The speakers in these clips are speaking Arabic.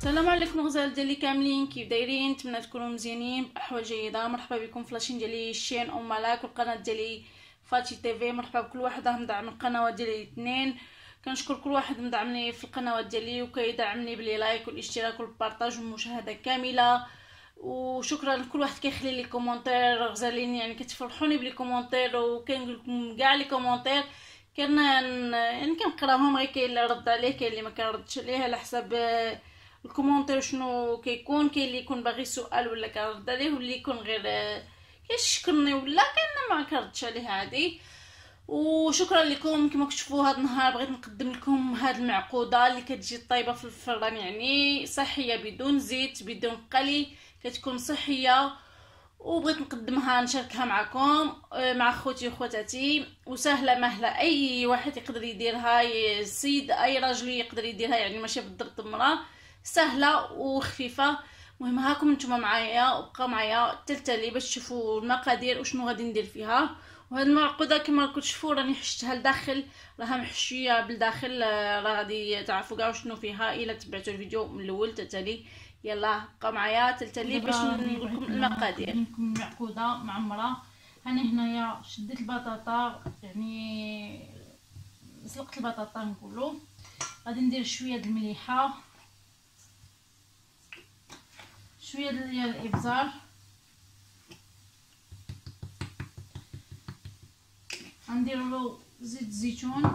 السلام عليكم الغزال ديالي كاملين، كيف دايرين؟ نتمنى تكونوا مزيانين باحوال جيده. مرحبا بكم في لاشين ديالي الشين ام ملاك والقناه ديالي فاتي تي في. مرحبا بكل واحد راه مدعم القنوات ديالي الاثنين. كنشكر كل واحد مدعمني في القنوات ديالي وكيدعمني بلي لايك والاشتراك والبارطاج والمشاهده كامله. وشكرا لكل واحد كيخلي لي كومونتير غزالين، يعني كتفرحوني بلي كومونتير وكنقول لكم كاع لي كومونتير يعني كنقراهم، غير كاين اللي رد عليه كاين اللي ما كنردش عليه على حساب الكومونتير شنو كيكون. كاين اللي يكون باغي سؤال ولا كنرد عليه، واللي يكون غير كيشكرني ولا كاين ما كنردش عليه عادي. وشكرا لكم. كما كتشوفوا هذا النهار بغيت نقدم لكم هذه المعقوده اللي كتجي طايبه في الفران، يعني صحيه بدون زيت بدون قلي، كتكون صحيه. وبغيت نقدمها نشاركها معكم مع خوتي وخواتاتي، وسهله مهله اي واحد يقدر يديرها، سيد اي راجل يقدر يديرها، يعني ماشي بالضبط مراه، سهله وخفيفه. المهم هاكم نتوما معايا وبقاو معايا تلتالي باش تشوفوا المقادير وشنو غادي ندير فيها. وهاد المعقوده كما راكم تشوفوا راني حشتها لداخل، راها محشيه بالداخل، راه غادي تعرفوا كاع شنو فيها الا تبعتوا الفيديو من الاول تالي. يلا بقاو معايا تلتالي باش نقول لكم المقادير. لكم معقوده معمره. انا هنايا شديت البطاطا، يعني سلقت البطاطا نقولوا. غادي ندير شويه د المليحه، شويه ديال الابزار، غندير له زيت الزيتون،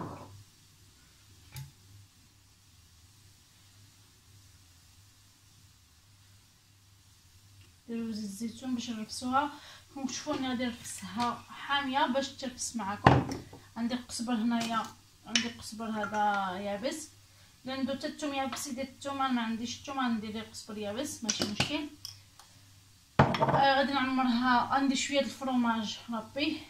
نديرو زيت الزيتون باش نرفسوها. كما تشوفوني غادي نرفسها حاميه باش ترفس معكم. غندير قزبر هنايا، غندير قزبر هذا يابس، لان درت الثوم يابس يدير الثوم، انا ما عنديش الثوم غندير القزبر يابس ماشي مشكل. غادي نعمرها، غندير شويه الفرomage ربي،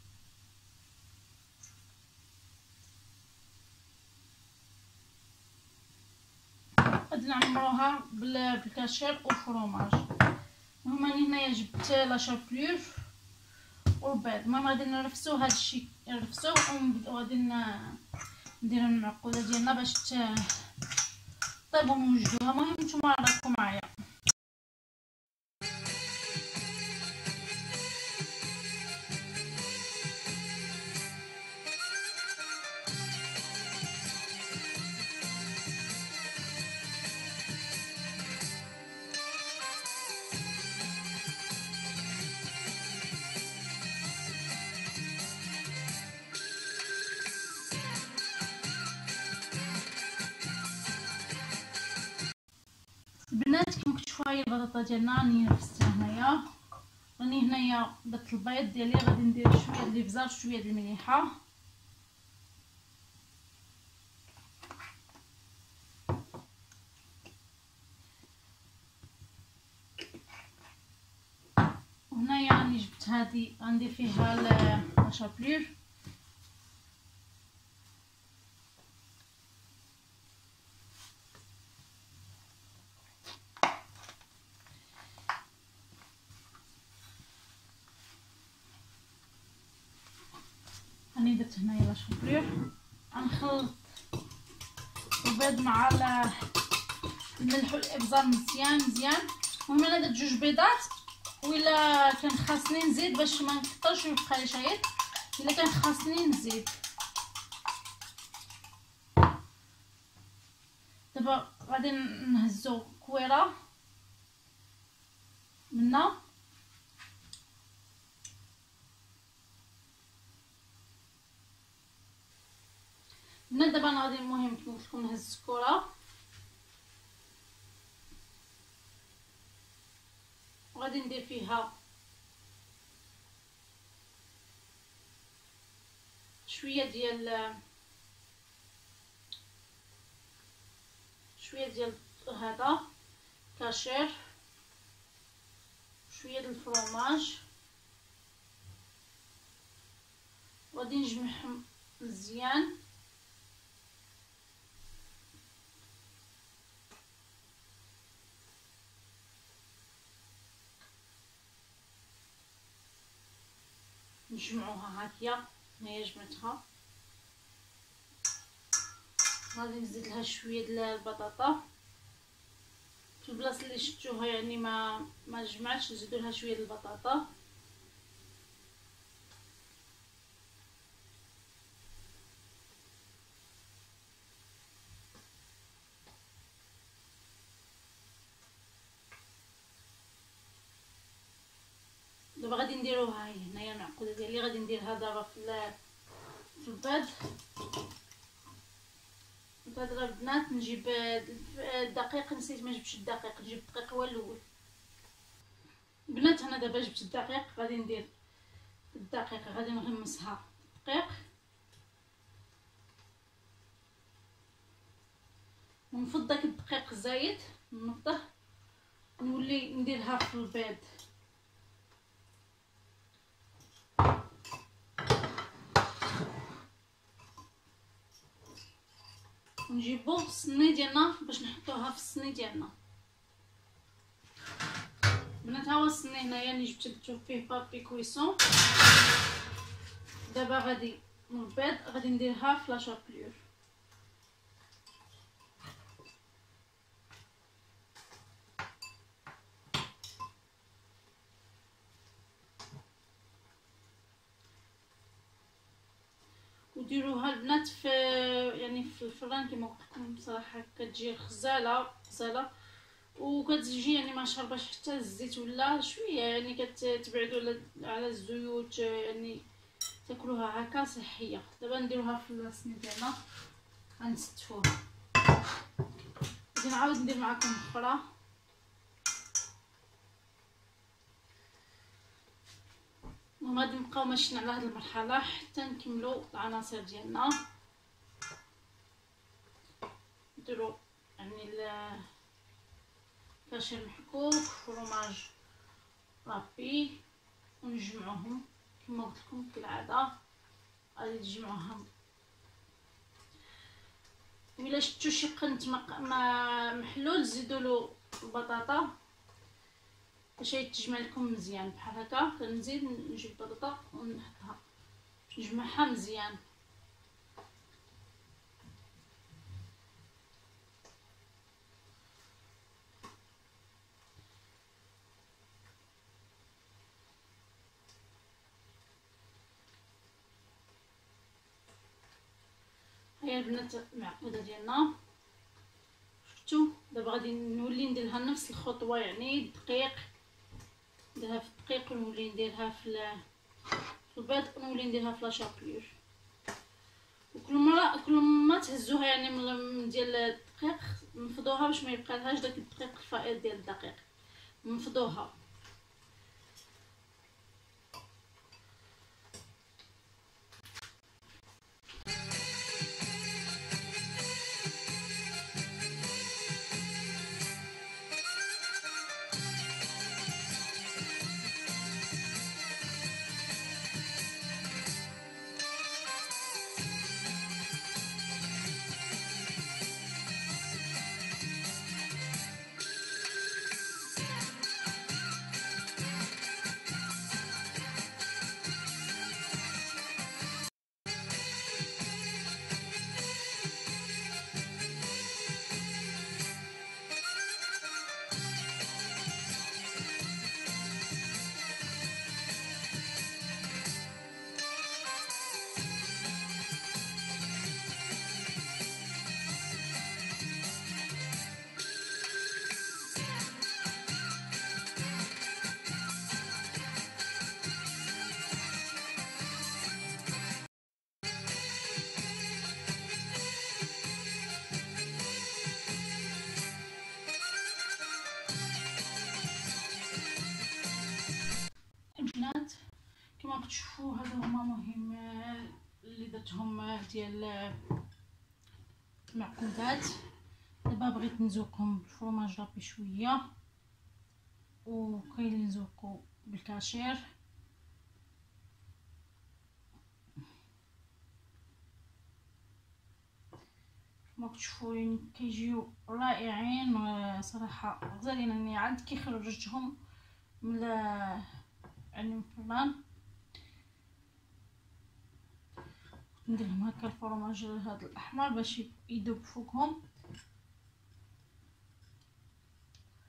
غادي نعمروها بالكاشير وفرomage. المهم راني هنايا جبت لا شابلور والبيض. المهم غادي نرفسو هادشي، نرفسوه وغادي نديرو المعقوده ديالنا باش طيب ونوجدوها. المهم نتوما راكم معايا. البنات كما كتشوفوا هاهي البطاطا ديالنا راني رفستها هنايا. راني هنايا درت البيض ديالي، غادي ندير شويه د الابزار شويه د المليحه، وهنايا راني جبت هادي غندير فيها لا شابلور. راني درت هنايا لا شابلور، غنخلط البيض مع الملح والابزار مزيان مزيان. المهم انا درت 2 بيضات، وإلا كان خاصني نزيد باش ما نكثرش ويبقى لي شايط، الا كان خاصني نزيد. دابا غادي نهزو كويره منا، دابا انا غادي المهم كما قلت لكم نهز الكره، وغادي ندير فيها شويه ديال هذا كاشير، شويه د الفرomage، وغادي نجمعهم مزيان. نجمعوها هكيا، هنايا جمعتها. غادي نزيد لها شويه د البطاطا، في البلاصه اللي شفتوها يعني ما جمعتش، نزيدوا لها شويه البطاطا. دابا غادي نديروها هي هنايا المعقوده ديالي، غادي نديرها دابا في البيض. البيض البنات نجيب الدقيق، نسيت ما جبتش الدقيق، نجيب الدقيق هو الاول. البنات انا دابا جبت الدقيق، غادي ندير الدقيق، غادي نغمسها دقيق ونفض داك الدقيق الزايد، نفضه نولي نديرها في البيض. ونجيبو الصني ديالنا باش نحطوها في الصني ديالنا. بنات ها هو الصني هنايا اللي جبت درتو فيه بابي كويسون. دابا غادي من البيض غادي نديرها في لاشابلور. وديروها البنات في يعني في الفران كما قلت لكم. بصراحه كتجي غزاله وكتجي يعني ما شرباش حتى الزيت ولا شويه، يعني كتبعدوا على الزيوت، يعني تاكلوها هكا صحيه. دابا نديروها في الصني ديالنا، غنستفوها. غادي نعاود ندير معكم اخرى. وغادي نبقاو ماشيين على هذه المرحله حتى نكملوا العناصر ديالنا. نديرو يعني كاشير محكوك، فروماج رابي، ونجمعوهم كما قلت لكم كالعاده. غادي تجمعوهم، وإلا شفتوا شي قنت محلول زيدوا له البطاطا باش يتجمع لكم مزيان بحال هكا. كنزيد نجيب البطاطا ونحطها باش نجمعها مزيان. هيا البنات المعقوده ديالنا شفتوا. دابا غادي نولي نديرها نفس الخطوه، يعني الدقيق نديرها في الدقيق ونولي نديرها في البيض ونولي نديرها في لاشابلور. كل ما تهزوها يعني من ديال الدقيق نفضوها باش ما يبقى لهاش داك الدقيق الفائض ديال الدقيق، نفضوها. البنات كما كتشوفوا هادو هما مهم اللي درتهم ديال المعقودات. دابا بغيت نزوقهم بالفرماج رابي شويه، وكاين اللي نزوقو بالكاشير. كما كتشوفوا يعني كيجيو رائعين صراحه، غزالين. يعني عاد كي خرجتهم من يعني من الفران ندير لهم هكا الفرماج هذا الاحمر باش يذوب فوقهم.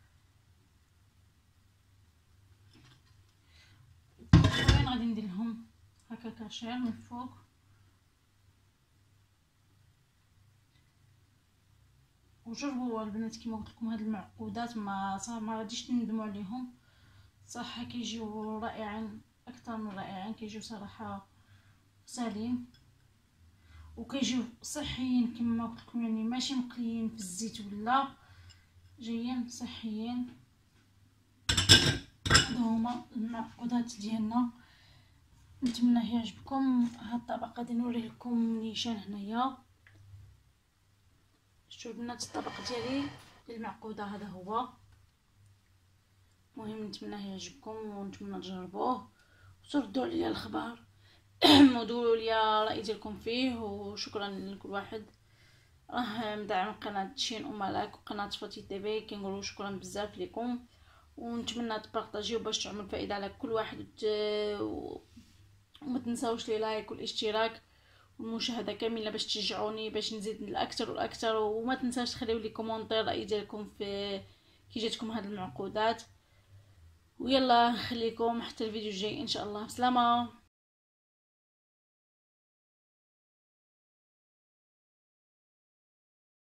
غادي ندير لهم هكا كاشير من فوق. وجربوا البنات كيما قلت لكم هاد المعقودات ما غاديش تندموا عليهم صراحه، كيجيو رائعين اكثر من رائعين، كيجيو صراحه سالين وكيجيو صحيين كما قلت لكم، يعني ماشي مقليين في الزيت ولا، جايين صحيين. هادو هما المعقودات ديالنا، نتمنى يعجبكم. هاد الطبق غادي نوريه لكم نيشان هنايا. شفتوا البنات الطبق ديالي للمعقوده هذا هو. المهم نتمنى يعجبكم ونتمنى تجربوه وتردوا عليا الخبر ودولوا لي راي ديالكم فيه. وشكرا لكل واحد راه مدعم قناه شين ملاك وقناه فاتي تيفي، كنقولوا شكرا بزاف لكم. ونتمنى تبارطاجيو باش تعمل فائده على كل واحد، وما تنساوش لي لايك والاشتراك والمشاهده كامله باش تشجعوني باش نزيد الاكثر والاكثر. وما تنساوش تخليو لي كومونتير راي ديالكم في كي جاتكم هاد المعقودات. ويلا نخليكم حتى الفيديو الجاي ان شاء الله. بسلامه.